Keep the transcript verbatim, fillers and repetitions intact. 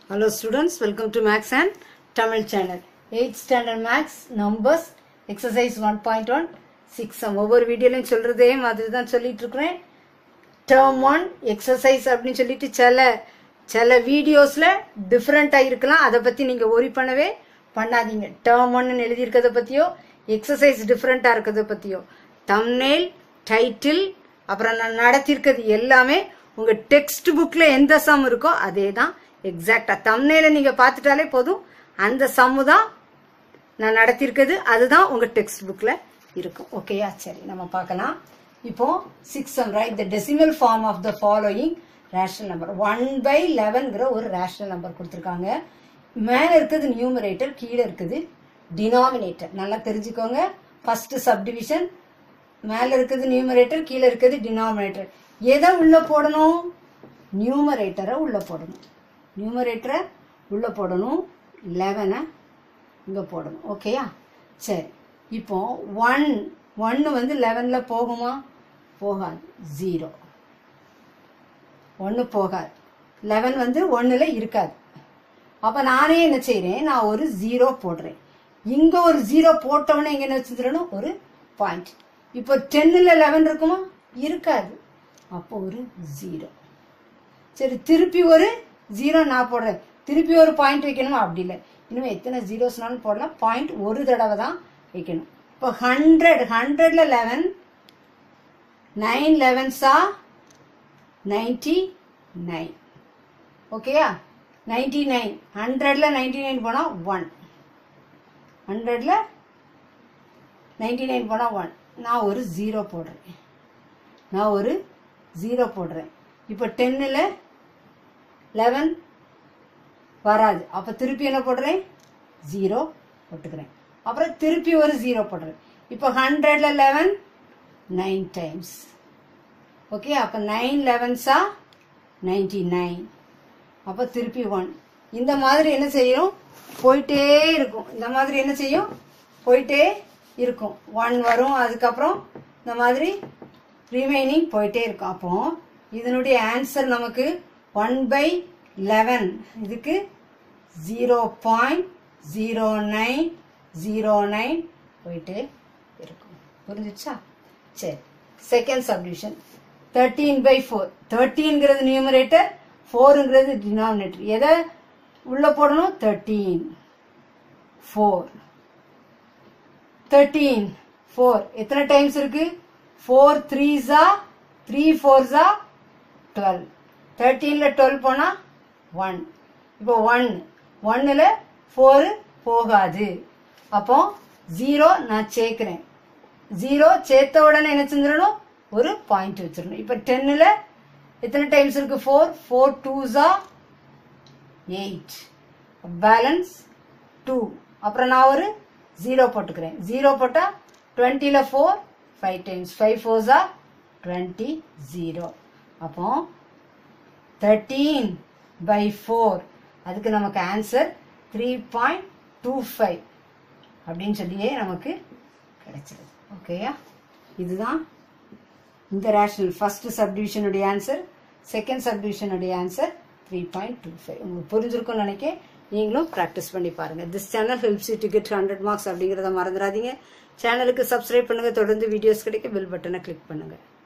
Hello students, welcome to Max and Tamil channel. eighth standard Max numbers exercise one point one six sum. ஒவ்வொரு வீடியோலையும் சொல்றதே மாதிரி தான் சொல்லிட்டு இருக்கிறேன். term one exercise அப்படின்னு சொல்லிட்டு சில சில வீடியோஸ்ல டிஃபரெண்டா இருக்கலாம். அதை பத்தி நீங்க worry பண்ணவே பண்ணாதீங்க. term one ன்னு எழுதி இருக்கத பத்தியோ எக்ஸசைஸ் டிஃபரெண்டா இருக்கத பத்தியோ thumbnail, title அப்புறம் நான் நடத்தி இருக்கிறது எல்லாமே உங்க டெக்ஸ்ட் புக்ல எந்த சம் இருக்கோ அதே தான் எக்ஸாக்டா. thumbnail நீங்க பார்த்துட்டாலே போதும், அந்த சம்மு தான் நான் நடத்திருக்கிறது, அதுதான் உங்க டெக்ஸ்ட் புக்ல இருக்கும். ஓகேயா? சரி, நம்ம பார்க்கலாம். இப்போ six sum write the decimal form of the following rational number. One by லெவன்கிற ஒரு ரேஷனல் நம்பர் கொடுத்துருக்காங்க. மேல இருக்குது நியூமரேட்டர், கீழே இருக்குது டினாமினேட்டர். நல்லா தெரிஞ்சுக்கோங்க. ஃபர்ஸ்ட் சப்டிவிஷன், மேல இருக்குது நியூமரேட்டர், கீழே இருக்குது டினாமினேட்டர். எதை உள்ள போடணும்? நியூமரேட்டரை உள்ள போடணும். நியூமரேட்டரை உள்ள போடணும், லெவனை இங்க போடணும். ஓகேயா? சரி, இப்போ ஒன் ஒன்னு வந்து லெவன்ல போகுமா? போகாது. ஜீரோ ஒன்னு போகாது. லெவன் வந்து ஒன்னுல இருக்காது. அப்ப நானே என்ன செய்யறேன், நான் ஒரு ஜீரோ போடுறேன். இங்க ஒரு ஜீரோ போட்டவனே இங்க என்ன வச்சுருணும், ஒரு பாயிண்ட். இப்போ டென்னுல லெவன் இருக்குமா? இருக்காது. அப்போ ஒரு ஜீரோ. சரி, திருப்பி ஒரு ஜீரோ நான் போடுறேன். திருப்பி ஒரு பாயிண்ட் வைக்கணுமா? அப்படி இல்லை. இன்னும் எத்தனை ஜீரோஸ்னாலும் போடலாம். பாயிண்ட் ஒரு தடவை தான் வைக்கணும். இப்போ ஹண்ட்ரட் ஹண்ட்ரட்ல லெவன், நைன் லெவன்ஸா நைன்டி நைன். ஓகேயா? Ninety nine. ஹண்ட்ரட்ல நைன்டி நைன் போனா ஒன். ஹண்ட்ரட்ல நைன்டி நைன் போனா ஒன். நான் ஒரு ஜீரோ போடுறேன். நான் ஒரு ஜீரோ போடுறேன். இப்போ டென்னுல லெவன் வராது. அப்ப திருப்பி என்ன போடுறேன்? ஜீரோ போட்டுக்கிறேன். அப்புறம் திருப்பி ஒரு ஜீரோ போடுறேன். இப்போ ஹண்ட்ரட்ல லெவன் நைன் டைம்ஸ். ஓகே, அப்ப நைன் லெவன்ஸா நைன்டி நைன். அப்ப திருப்பி ஒன். இந்த மாதிரி என்ன செய்யும்? போயிட்டே இருக்கும். இந்த மாதிரி என்ன செய்யும்? போயிட்டே இருக்கும். ஒன் வரும், அதுக்கப்புறம் இந்த மாதிரி ரிமைனிங் போயிட்டே இருக்கும். அப்போ இதனுடைய ஆன்சர் நமக்கு ஒன் பை லெவன். இதுக்கு zero point zero nine zero nine போயிட்டு இருக்கும். புரிஞ்சிச்சா? சரி, second subdivision thirteen by four. தேர்ட்டீன்ங்கிறது நியூமரேட்டர், ஃபோருங்கிறது டினாமினேட்டர். எதை உள்ள போடணும்? Thirteen four. தேர்ட்டீன் ஃபோர் எத்தனை டைம்ஸ் இருக்கு? ஃபோர் த்ரீஸா த்ரீ ஃபோர்ஸா டுவெல். தேர்ட்டீன்ல டுவெல் போனா ஒன். இப்போ ஒன் ஒன்னுல ஃபோர் போகாது. அப்போ ஜீரோ நான் சேர்க்கிறேன். ஜீரோ சேர்த்த உடனே என்ன செஞ்சிடணும்? ஒரு பாயிண்ட் வச்சிடணும். இப்போ டென்னுல எத்தனை டைம்ஸ் இருக்கு? ஃபோர். ஃபோர் டூஸா எயிட். Balance two. அப்புறம் நான் ஒரு ஜீரோ போட்டுக்கிறேன். ஜீரோ போட்டா டுவெண்ட்டில ஃபோர் ஃபைவ் டைம்ஸ். ஃபைவ் ஃபோர்ஸா டுவெண்ட்டி. ஜீரோ. அப்போ தேர்ட்டீன் பை ஃபோர். அதுக்கு நமக்கு answer three point two five அப்படின்னு சொல்லியே நமக்கு கிடைச்சிருது. ஓகேயா? இதுதான் இந்த ரேஷனல் ஃபர்ஸ்ட் சப்டிவிஷனுடைய ஆன்சர். செகண்ட் சப்டிவிஷனுடைய answer three point two five. உங்களுக்கு புரிஞ்சிருக்கும்னு நினைக்க நீங்களும் ப்ராக்டிஸ் பண்ணி பாருங்க. This channel helps you to get hundred marks அப்படிங்கிறத மறந்துடாதீங்க. சேனலுக்கு சப்ஸ்கிரைப் பண்ணுங்க. தொடர்ந்து வீடியோஸ் கிடைக்க பெல் பட்டனை கிளிக் பண்ணுங்க.